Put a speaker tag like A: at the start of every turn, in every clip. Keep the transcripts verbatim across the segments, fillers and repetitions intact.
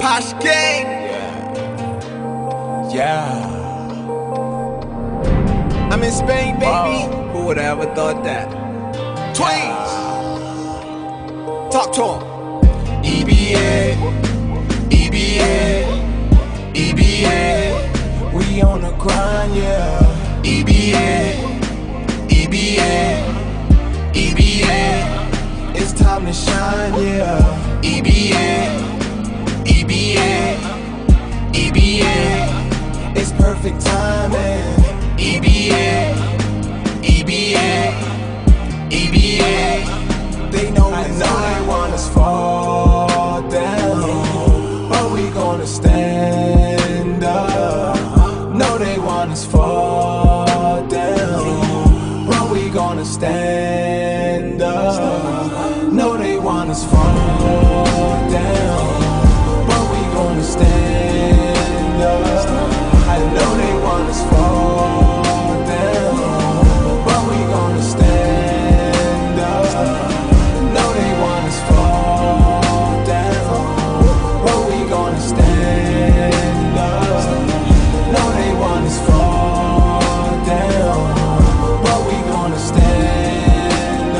A: Posh Gang.
B: Yeah. Yeah.
A: I'm in Spain, baby.
B: Whoa.
A: Who would have ever thought that? Twins. Talk to him.
B: E B A, E B A, E B A. We on the grind, yeah. E B A, E B A, E B A. It's time to shine, yeah. E B A, E B A, E B A. It's perfect timing. E B A, E B A, E B A. They know I know they want us fall down, but we gonna stand up. No, they want us fall down, but we gonna stand up. No, they want us fall down, but we gonna stand up. I know they want us fall down, but we gonna stand up. No, they want us fall down, but we gonna stand up. No, they want us fall down, but we gonna stand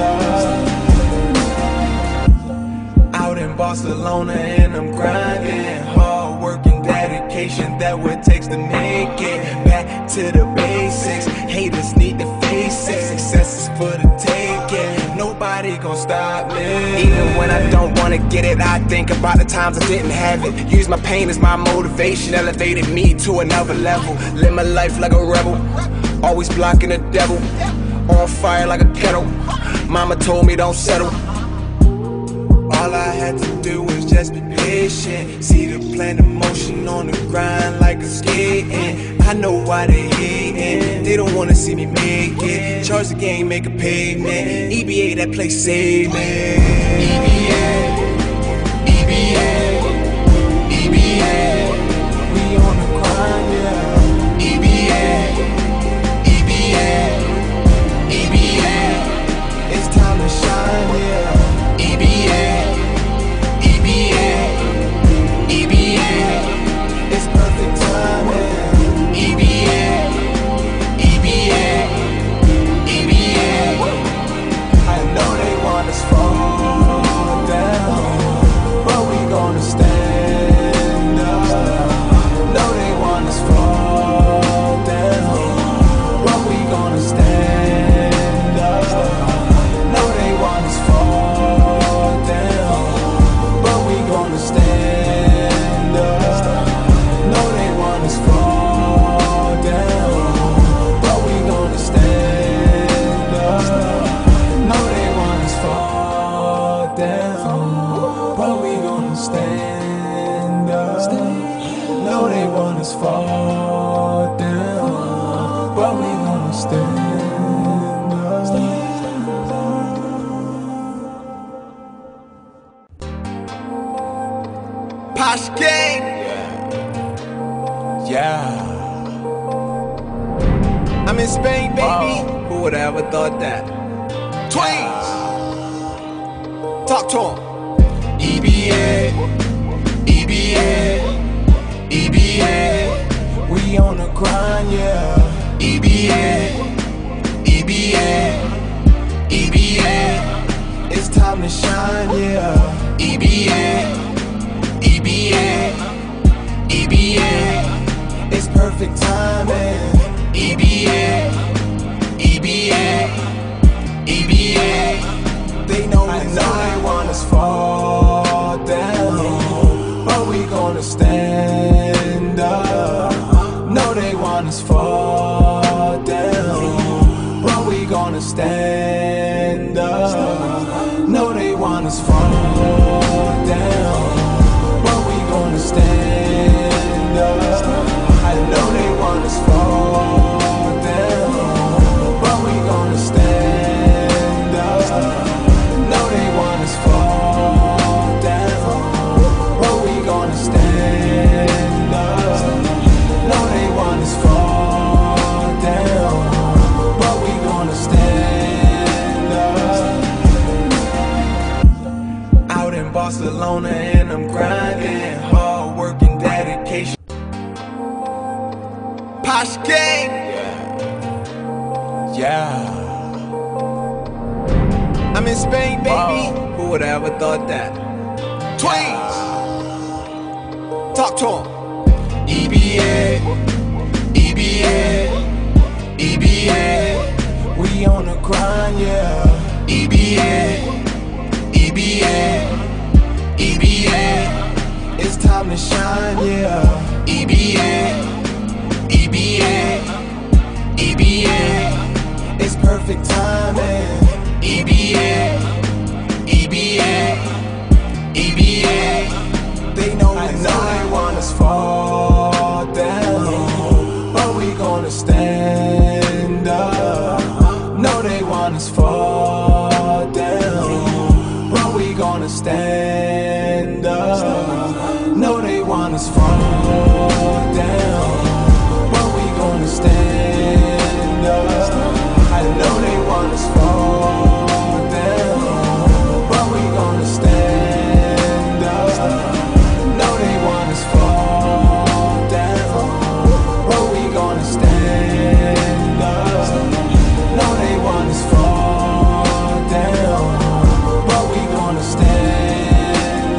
B: up. Out in Barcelona and I'm grinding, hard work and dedication, that what it takes to make it. Back to the basics, haters need to face it. Success is for the taking, nobody gon' stop me.
A: Even when I don't wanna get it, I think about the times I didn't have it. Use my pain as my motivation, elevated me to another level. Live my life like a rebel, always blocking the devil. On fire like a kettle, mama told me don't settle.
B: All I had to do was just be patient. See the plan of motion on the grind like a skating. I know why they hating, they don't wanna see me make it. Charge the game, make a payment. E B A, that place save me. E B A, E B A, E B A. We on the grind, yeah. E B A, E B A, E B A. It's time to shine, yeah. E B A, E B A, E B A. It's perfect timing. E B A, E B A, E B A. I know they want us fall down, but we gonna stand up. No, they want us fall down, but we gonna stand up. No, they want us fall down, but we gonna stand up. No, they want us fall down, but we gonna stand up. No, they want us fall down, but we gonna stand up. No, they want us fall down, but we gonna stand up.
A: Posh Gang.
B: Yeah.
A: I'm in Spain, baby.
B: Whoa.
A: Who would have ever thought that? Twins. Talk to him.
B: E B A, E B A, E B A. We on the grind, yeah. E B A, E B A, E B A. It's time to shine, yeah. E B A, E B A, E B A. It's perfect timing. E B A, E B A, E B A. They know I know they want us fall down, but we gonna stand up. No, they want us fall down, but we gonna stand up. No, they want us fall down, but we gonna stand up. I know they want us fall down, but we gonna stand up. No, they want us fall down, but we gonna stand up. No, they want us fall down, but we gonna stand up. Out in Barcelona and I'm grinding hard work. Josh Gang.
A: Yeah. Yeah.
B: I'm in Spain, baby.
A: Wow.
B: Who would have ever thought that? Twins. Talk to him.
A: E B A, E B A, E B A. We on the grind, yeah. E B A, E B A, E B A. It's time to shine, yeah. E B A, E B A, E B A. It's perfect timing. E B A, E B A, E B A. They know we know they want us fall down, but we gonna stand up. No, they want us fall down, but we gonna stand up. No, they want us fall down, but we gonna stand up. I know they want us fall down, but we gonna stand up. No, they want us fall down, but we gonna stand up. No, they want us fall down, but we gonna stand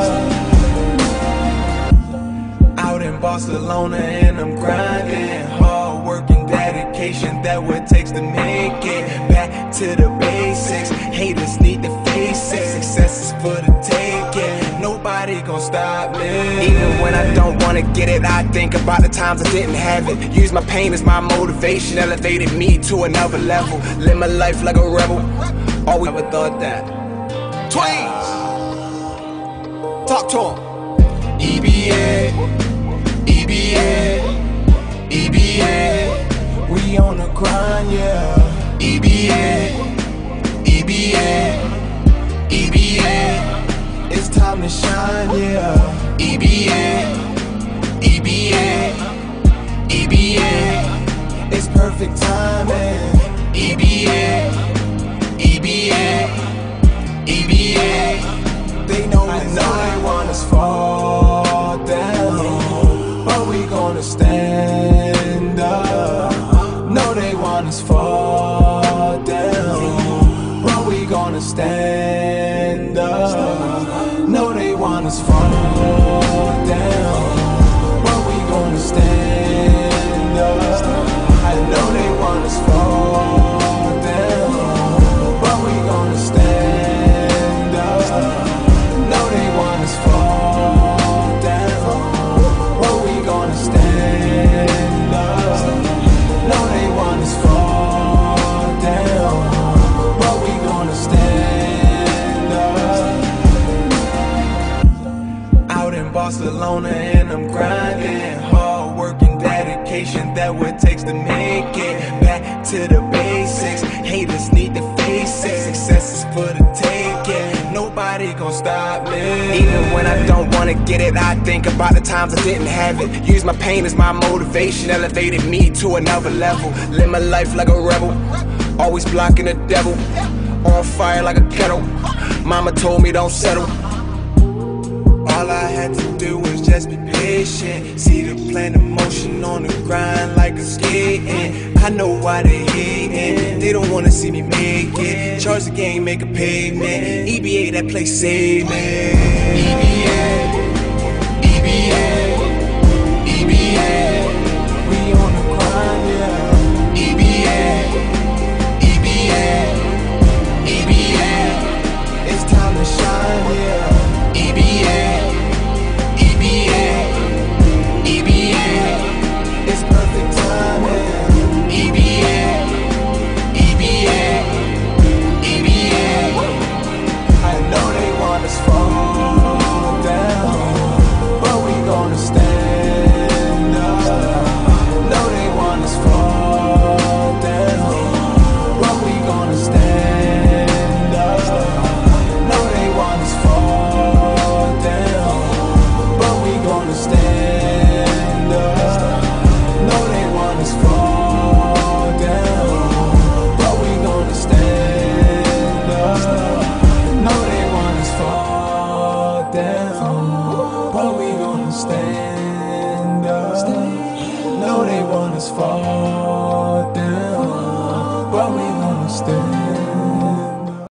A: up. Out in Barcelona and I'm grinding, hard work and dedication, that what it takes to make it. Back to the basics, haters need to face it. Success is for the taking, nobody gon' stop me.
B: Even when I don't wanna get it, I think about the times I didn't have it. Use my pain as my motivation, elevated me to another level. Live my life like a rebel. Always ever thought that. Twins. Talk to him.
A: E B A, E B A, E B A. We on the grind, yeah. E B A, E B A, E B A. It's time to shine, yeah. E B A, E B A, E B A. It's perfect timing. E B A, E B A, E B A. They know we know they want us fall down, but we gonna stand up. No, they want us fall down, but we gonna stand up. No, they want us fall down, but we gonna stand up. I know they want us fall down, but we gonna stand up. No, they want us fall down, but we gonna stand up. No, they want us fall down, but we gonna stand up. Out in Barcelona and I'm grinding, hard work and dedication, that what it takes to make it. Back to the basics, haters need to face it. Success is for the taking, nobody gon' stop me.
B: Even when I don't wanna get it, I think about the times I didn't have it. Use my pain as my motivation, elevated me to another level. Live my life like a rebel, always blocking the devil. On fire like a kettle, mama told me don't settle.
A: All I had to do was just be patient. See the plan of motion on the grind like a skating. I know why they hating, they don't wanna see me make it. Charge the game, make a payment. E B A, that place save me. E B A, E B A, E B A. We on the grind, yeah. E B A, E B A, E B A. It's time to shine, yeah. E B A, E B A, E B A. It's perfect timing. E B A, E B A, E B A. I know they want us fall down, but we gonna stand up. No, they want us fall down, but we gonna stand up. No, they want us fall down, but we gonna stand up. No, they want us fall down, but we gonna stand up. No, they want us fall down, but we gonna stand up. No, they want us
B: us fall down, but we gonna stand.